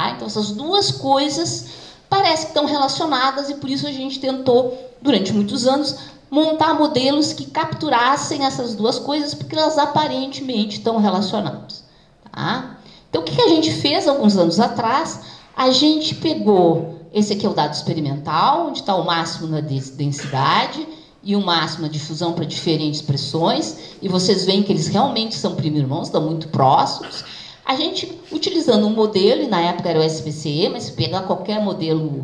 Tá? Então, essas duas coisas parecem que estão relacionadas e por isso a gente tentou, durante muitos anos, montar modelos que capturassem essas duas coisas, porque elas aparentemente estão relacionadas. Tá? Então, o que a gente fez alguns anos atrás? A gente pegou, esse aqui é o dado experimental, onde está o máximo na densidade e o máximo na difusão para diferentes pressões, e vocês veem que eles realmente são primo-irmãos, estão muito próximos. A gente, utilizando um modelo, e na época era o SPCE, mas se pegar qualquer modelo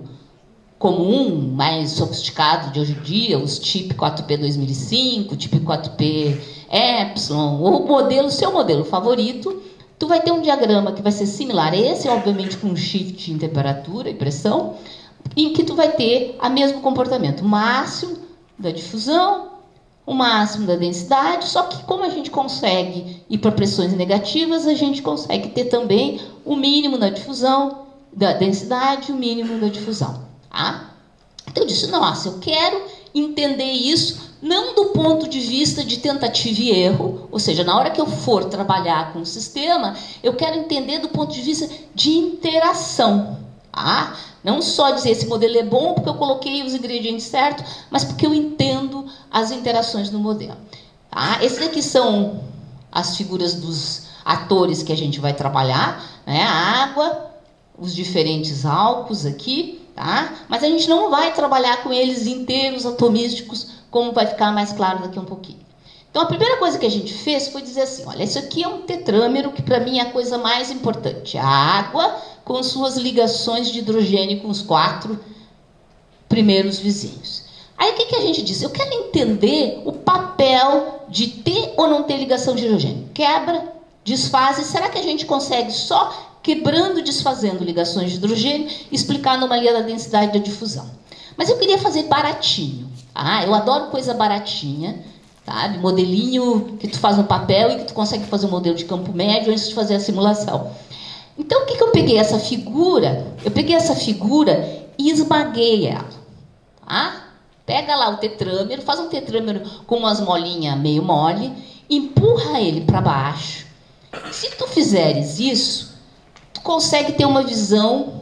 comum, mais sofisticado de hoje em dia, os TIP 4P 2005, TIP 4P Epsilon, ou o modelo, seu modelo favorito, tu vai ter um diagrama que vai ser similar a esse, obviamente com um shift em temperatura e pressão, em que tu vai ter o mesmo comportamento, o máximo da difusão, o máximo da densidade, só que como a gente consegue ir para pressões negativas, a gente consegue ter também o mínimo da difusão, da densidade, o mínimo da difusão. Tá? Então eu disse, nossa, eu quero entender isso não do ponto de vista de tentativa e erro, ou seja, na hora que eu for trabalhar com o sistema, eu quero entender do ponto de vista de interação. Tá? Não só dizer esse modelo é bom porque eu coloquei os ingredientes certos, mas porque eu entendo as interações no modelo. Tá? Esses aqui são as figuras dos atores que a gente vai trabalhar, né? A água, os diferentes álcools aqui, tá? Mas a gente não vai trabalhar com eles inteiros, atomísticos, como vai ficar mais claro daqui a um pouquinho. Então, a primeira coisa que a gente fez foi dizer assim, olha, isso aqui é um tetrâmero, que para mim é a coisa mais importante. A água com suas ligações de hidrogênio com os 4 primeiros vizinhos. Aí, o que a gente disse? Eu quero entender o papel de ter ou não ter ligação de hidrogênio. Quebra, desfaz, será que a gente consegue só quebrando, desfazendo ligações de hidrogênio, explicar a anomalia da densidade da difusão? Mas eu queria fazer baratinho. Ah, eu adoro coisa baratinha, sabe? Modelinho que tu faz no papel e que tu consegue fazer um modelo de campo médio antes de fazer a simulação. Então, o que eu peguei essa figura? Eu peguei essa figura e esmaguei ela. Tá? Pega lá o tetrâmero, faz um tetrâmero com umas molinhas meio mole, empurra ele para baixo. Se tu fizeres isso, tu consegue ter uma visão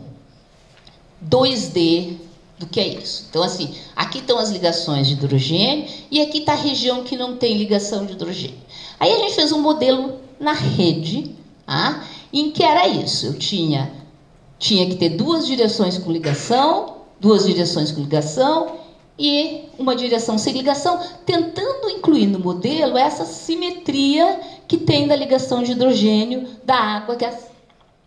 2D do que é isso. Então, assim, aqui estão as ligações de hidrogênio e aqui está a região que não tem ligação de hidrogênio. Aí a gente fez um modelo na rede, tá? Em que era isso. Eu tinha que ter duas direções com ligação e uma direção sem ligação, tentando incluir no modelo essa simetria que tem da ligação de hidrogênio da água, que é assim.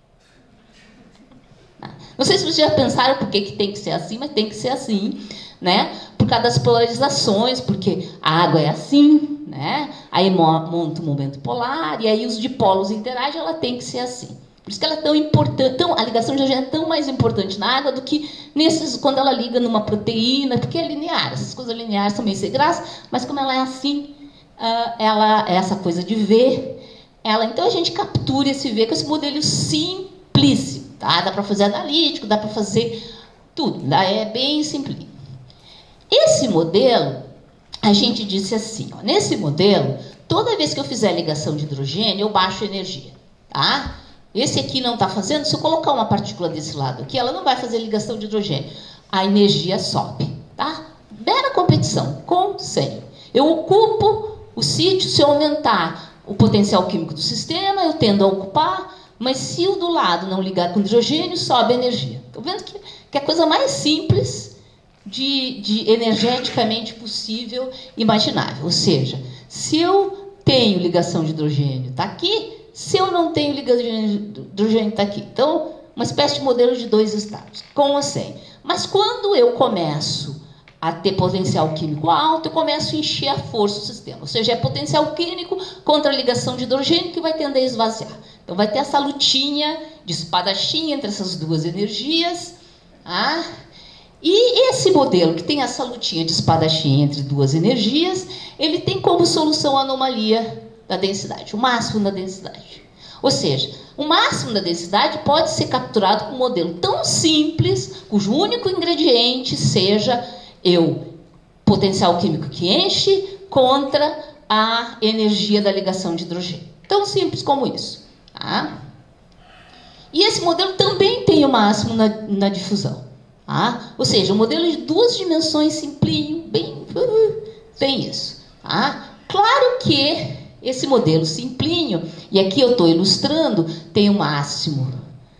Não sei se vocês já pensaram por que tem que ser assim, mas tem que ser assim, né? Por causa das polarizações, porque a água é assim, né? Aí monta um momento polar, e aí os dipolos interagem, ela tem que ser assim. Por isso que ela é tão importante, a ligação de hidrogênio é tão mais importante na água do que quando ela liga numa proteína, porque é linear. Essas coisas lineares são meio sem graça, mas como ela é assim, ela é essa coisa de V, então a gente captura esse V com esse modelo simplíssimo. Tá? Dá para fazer analítico, dá para fazer tudo, é bem simples. Esse modelo, a gente disse assim, ó, nesse modelo, toda vez que eu fizer ligação de hidrogênio, eu baixo a energia. Tá? Esse aqui não está fazendo, se eu colocar uma partícula desse lado aqui, ela não vai fazer ligação de hidrogênio. A energia sobe. Tá? Mera competição, com 100. Eu ocupo o sítio, se eu aumentar o potencial químico do sistema, eu tendo a ocupar. Mas se o do lado não ligar com hidrogênio, sobe a energia. Estou vendo que é a coisa mais simples de energeticamente possível, imaginável. Ou seja, se eu tenho ligação de hidrogênio, está aqui. Se eu não tenho ligação de hidrogênio, está aqui. Então, uma espécie de modelo de 2 estados, com ou sem. Mas quando eu começo a ter potencial químico alto, eu começo a encher a força do sistema. Ou seja, é potencial químico contra a ligação de hidrogênio que vai tender a esvaziar. Então, vai ter essa lutinha de espadachim entre essas duas energias. Tá? E esse modelo que tem essa lutinha de espadachim entre duas energias, ele tem como solução a anomalia da densidade, o máximo da densidade. Ou seja, o máximo da densidade pode ser capturado com um modelo tão simples, cujo único ingrediente seja potencial químico que enche contra a energia da ligação de hidrogênio. Tão simples como isso. Tá? E esse modelo também tem tenho máximo na difusão. Tá? Ou seja, um modelo de 2 dimensões simplinho, bem... tem isso. Tá? Claro que esse modelo simplinho, e aqui eu estou ilustrando, tem o máximo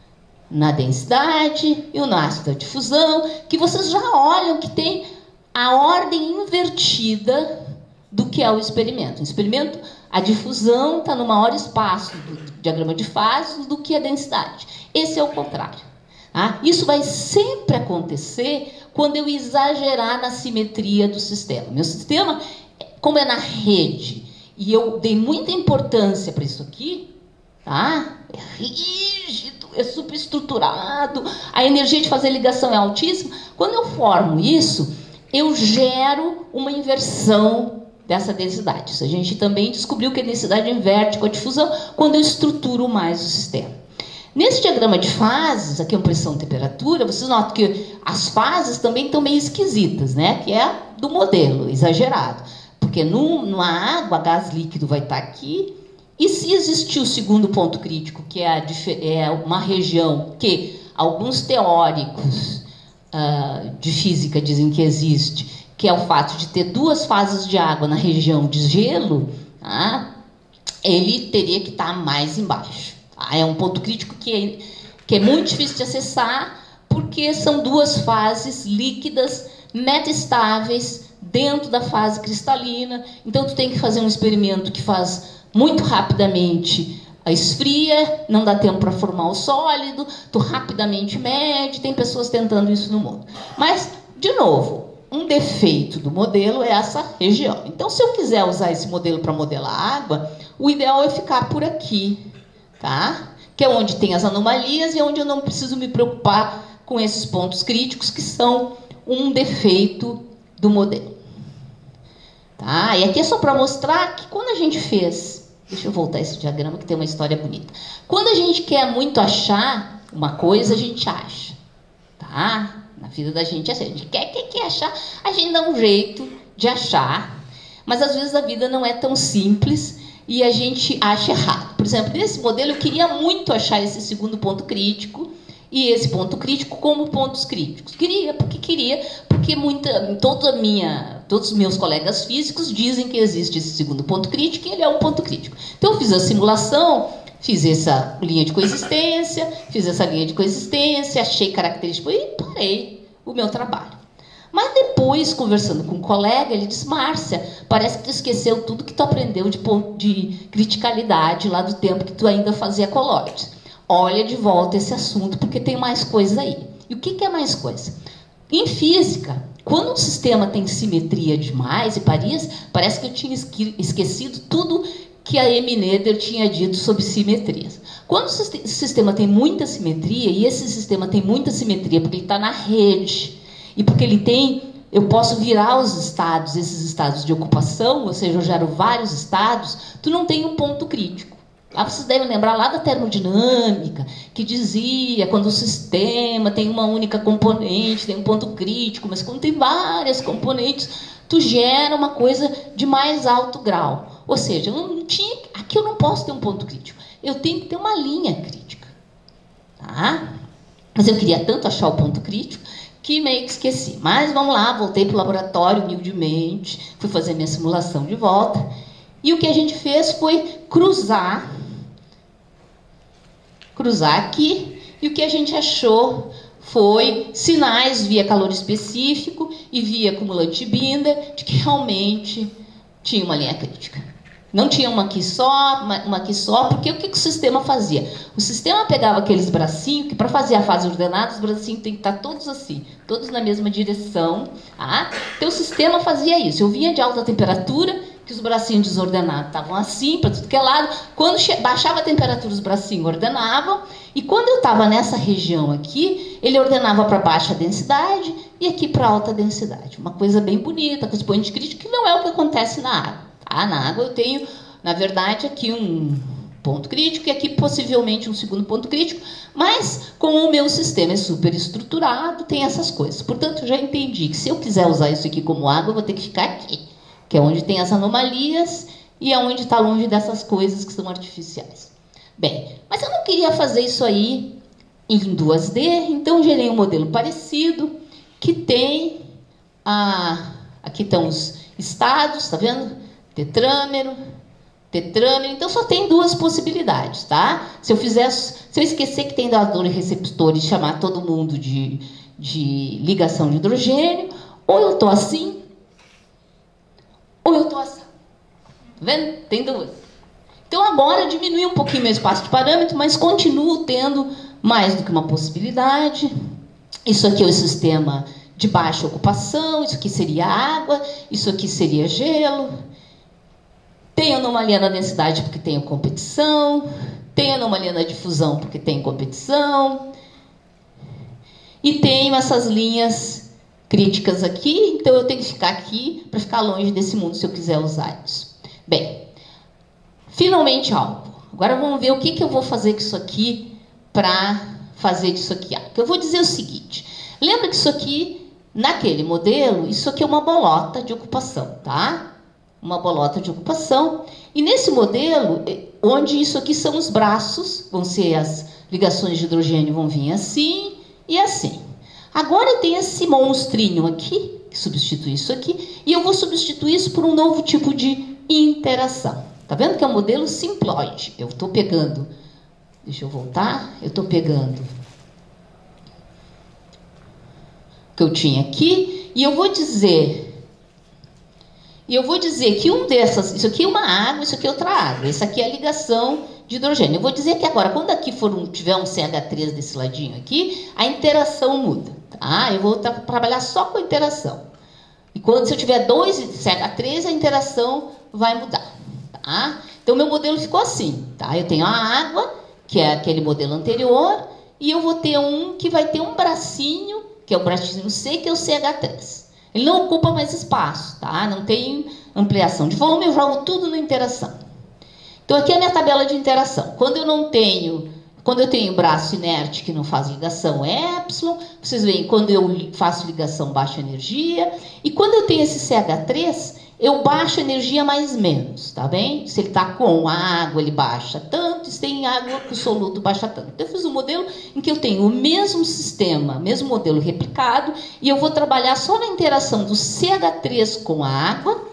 na densidade e o máximo da difusão, que vocês já olham que tem a ordem invertida do que é o experimento. O experimento, a difusão está no maior espaço do diagrama de fases do que a densidade. Esse é o contrário. Tá? Isso vai sempre acontecer quando eu exagerar na simetria do sistema. Meu sistema, como é na rede, e eu dei muita importância para isso aqui, tá? É rígido, é superestruturado, a energia de fazer ligação é altíssima. Quando eu formo isso, eu gero uma inversão dessa densidade. Isso a gente também descobriu que a densidade inverte com a difusão quando eu estruturo mais o sistema. Nesse diagrama de fases, aqui é pressão e temperatura, vocês notam que as fases também estão meio esquisitas, né? Que é do modelo, exagerado. Porque numa água, gás líquido vai estar aqui. E se existir o segundo ponto crítico, que é uma região que alguns teóricos de física dizem que existe, que é o fato de ter 2 fases de água na região de gelo, tá? Ele teria que estar mais embaixo. Tá? É um ponto crítico que é muito difícil de acessar, porque são 2 fases líquidas, metastáveis, dentro da fase cristalina. Então, tu tem que fazer um experimento que faz muito rapidamente, esfria, não dá tempo para formar o sólido, tu rapidamente mede, tem pessoas tentando isso no mundo. Mas, de novo, um defeito do modelo é essa região. Então, se eu quiser usar esse modelo para modelar a água, o ideal é ficar por aqui, tá? Que é onde tem as anomalias e onde eu não preciso me preocupar com esses pontos críticos, que são um defeito do modelo. Tá? E aqui é só para mostrar que quando a gente fez... Deixa eu voltar esse diagrama que tem uma história bonita. Quando a gente quer muito achar uma coisa, a gente acha. Tá? Na vida da gente é assim. A gente quer achar, a gente dá um jeito de achar. Mas às vezes a vida não é tão simples e a gente acha errado. Por exemplo, nesse modelo eu queria muito achar esse segundo ponto crítico e esse ponto crítico como pontos críticos. Queria, porque todos os meus colegas físicos dizem que existe esse segundo ponto crítico e ele é um ponto crítico. Então eu fiz a simulação, fiz essa linha de coexistência, achei característico e parei o meu trabalho. Mas depois, conversando com um colega, ele disse: Márcia, parece que tu esqueceu tudo que tu aprendeu de criticalidade lá do tempo que tu ainda fazia colóides. Olha de volta esse assunto, porque tem mais coisa aí. E o que é mais coisa? Em física, quando um sistema tem simetria demais e parece que eu tinha esquecido tudo que a Amy Noether tinha dito sobre simetrias. Quando o sistema tem muita simetria, e esse sistema tem muita simetria porque ele está na rede, e porque eu posso virar esses estados de ocupação, ou seja, eu gero vários estados, tu não tem um ponto crítico. Lá vocês devem lembrar lá da termodinâmica, que dizia quando o sistema tem uma única componente, tem um ponto crítico, mas quando tem várias componentes, tu gera uma coisa de mais alto grau. Ou seja, aqui eu não posso ter um ponto crítico, eu tenho que ter uma linha crítica. Tá? Mas eu queria tanto achar o ponto crítico que meio que esqueci. Mas vamos lá, voltei para o laboratório humildemente, fui fazer minha simulação de volta. E o que a gente fez foi cruzar aqui, e o que a gente achou foi sinais via calor específico e via acumulante Binder de que realmente tinha uma linha crítica. Não tinha uma aqui só, porque o que o sistema fazia? O sistema pegava aqueles bracinhos, que para fazer a fase ordenada, os bracinhos têm que estar todos assim, todos na mesma direção. Tá? Então o sistema fazia isso. Eu vinha de alta temperatura, que os bracinhos desordenados estavam assim, para tudo que é lado. Quando baixava a temperatura, os bracinhos ordenavam. E quando eu estava nessa região aqui, ele ordenava para baixa densidade e aqui para alta densidade. Uma coisa bem bonita, com expoente crítico, que não é o que acontece na água. Tá? Na água eu tenho, na verdade, aqui um ponto crítico e aqui possivelmente um segundo ponto crítico, mas como o meu sistema é super estruturado, tem essas coisas. Portanto, eu já entendi que se eu quiser usar isso aqui como água, eu vou ter que ficar aqui, que é onde tem as anomalias e é onde está longe dessas coisas que são artificiais. Bem, mas eu não queria fazer isso aí em 2D, então gerei um modelo parecido, que tem, aqui estão os estados, tá vendo? Tetrâmero, então só tem duas possibilidades, tá? Se eu esquecer que tem dador e receptor e chamar todo mundo de ligação de hidrogênio, ou eu tô assim, ou eu tô assim. Tá vendo? Tem duas. Então agora diminui um pouquinho meu espaço de parâmetro, mas continuo tendo mais do que uma possibilidade. Isso aqui é o sistema de baixa ocupação, isso aqui seria água, isso aqui seria gelo. Tem anomalia na densidade porque tem competição, tem anomalia na difusão porque tem competição, e tenho essas linhas críticas aqui, então eu tenho que ficar aqui para ficar longe desse mundo se eu quiser usar isso. Bem, finalmente algo. Agora vamos ver o que eu vou fazer com isso aqui para fazer disso aqui algo. Eu vou dizer o seguinte, lembra que isso aqui, naquele modelo, isso aqui é uma bolota de ocupação, tá? Uma bolota de ocupação, e nesse modelo, onde isso aqui são os braços, vão ser as ligações de hidrogênio, vão vir assim e assim. Agora tem esse monstrinho aqui, que substitui isso aqui, e eu vou substituir isso por um novo tipo de interação. Tá vendo que é um modelo simploide? Eu estou pegando, deixa eu voltar, eu estou pegando o que eu tinha aqui, e eu vou dizer que um dessas, isso aqui é uma água, isso aqui é outra água, isso aqui é a ligação de hidrogênio. Eu vou dizer que agora, quando aqui tiver um CH3 desse ladinho aqui, a interação muda, tá? Eu vou trabalhar só com a interação. E se eu tiver 2 CH3, a interação vai mudar, tá? Então, meu modelo ficou assim, tá? Eu tenho a água, que é aquele modelo anterior, e eu vou ter um que vai ter um bracinho, que é o bracinho C, que é o CH3. Ele não ocupa mais espaço, tá? Não tem ampliação de volume, eu jogo tudo na interação. Então, aqui é a minha tabela de interação. Quando eu tenho braço inerte que não faz ligação, é epsilon. Vocês veem, quando eu faço ligação, baixa energia. E quando eu tenho esse CH3, eu baixo energia mais menos, tá bem? Se ele está com a água, ele baixa tanto. Se tem água, o soluto baixa tanto. Então, eu fiz um modelo em que eu tenho o mesmo sistema, mesmo modelo replicado, e eu vou trabalhar só na interação do CH3 com a água